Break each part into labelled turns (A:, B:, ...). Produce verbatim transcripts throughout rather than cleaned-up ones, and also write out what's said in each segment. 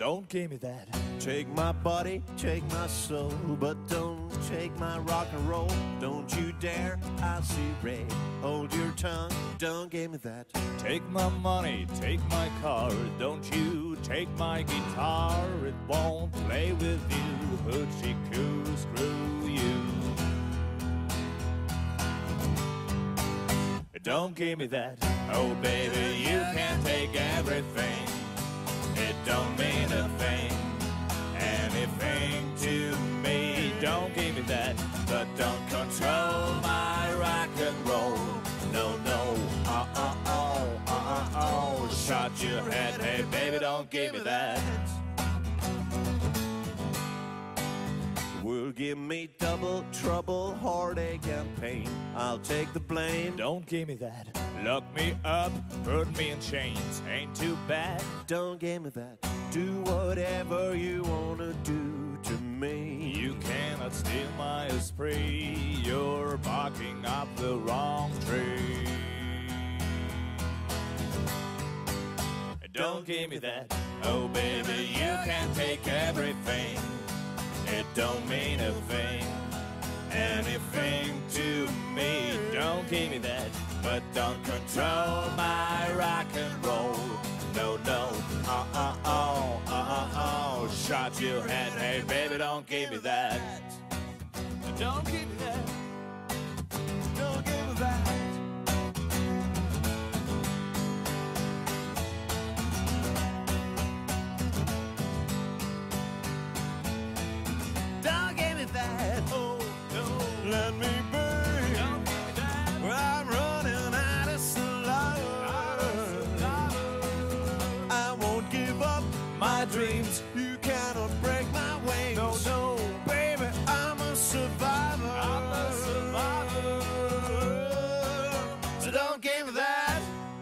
A: Don't give me that.
B: Take my body, take my soul, but don't take my rock and roll. Don't you dare, I see red. Hold your tongue, don't give me that.
A: Take my money, take my car. Don't you take my guitar. It won't play with you. Hoochie coo, screw you. Don't give me that. Oh baby, you can't take everything. It don't mean a thing, anything to me. Don't give me that, but don't control my rock and roll. No, no, uh-uh-oh, uh-uh-oh. Shot your head, hey baby, don't give me that.
B: Will give me double trouble, heartache and pain. I'll take the blame.
A: Don't give me that. Lock me up, put me in chains. Ain't too bad.
B: Don't give me that. Do whatever you wanna do to me.
A: You cannot steal my esprit. You're barking up the wrong tree. Don't give me that. Oh baby, you can't take everything. It don't mean a thing, anything to me. Don't give me that, but don't control my rock and roll. No, no, uh-uh-oh, uh-uh-oh. Shot your head, hey baby, don't give me that. Don't give me that. Don't give me that.
B: That. Oh no, let me be. Don't give me that. I'm running out of saliva. I won't give up my dreams. You cannot break my wings. No, no, baby, I'm a survivor. I'm a survivor. So don't give me that.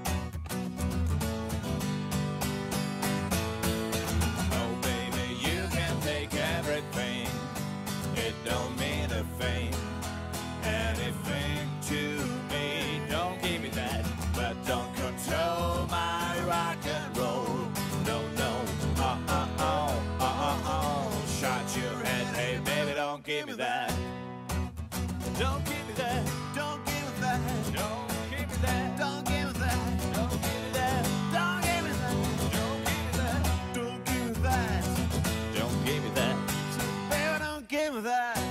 B: Oh, baby, you can take everything. It don't mean a thing, anything to me. Don't give me that, but don't control my rock and roll. No, no, uh-uh-oh, uh-uh-oh. Shot your head, hey baby, don't give me that. Don't give me that, don't give me that. Don't give me that, don't give me that. Don't give me that, don't give me that. Don't give me that, don't give me that. Don't give me that. So baby, don't give me that.